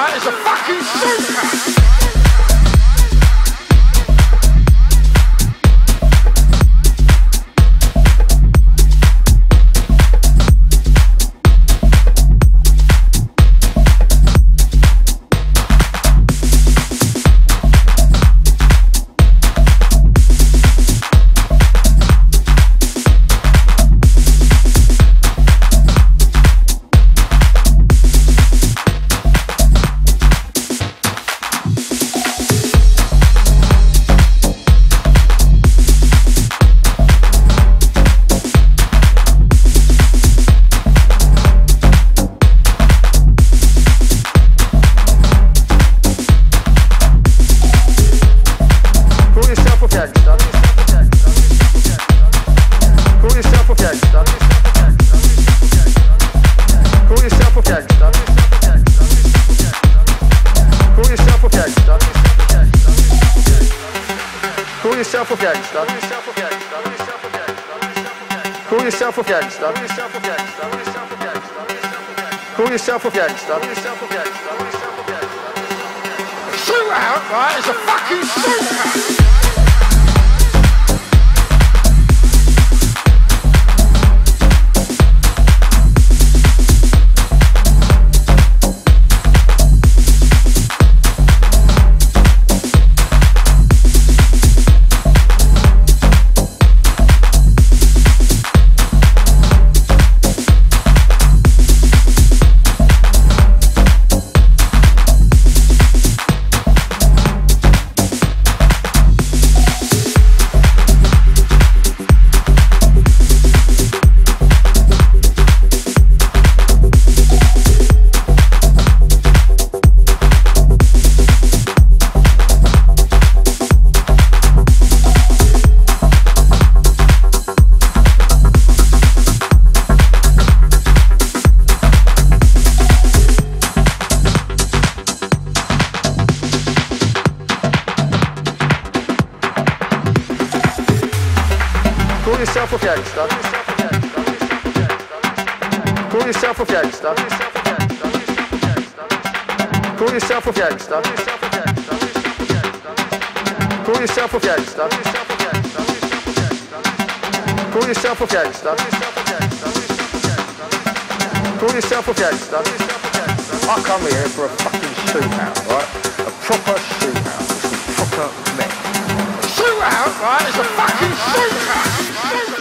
right? It's a fucking shootout. Call yourself a gangster. Call yourself a gangster. Shootout, right? It's a fucking shootout. Call yourself a gangster. Call yourself a gangster. Call yourself a gangster. Call yourself a gangster. Call yourself a gangster. Call yourself a gangster. I come here for a fucking shootout, right? A proper shootout. Proper men. Shootout, right? It's a fucking shootout.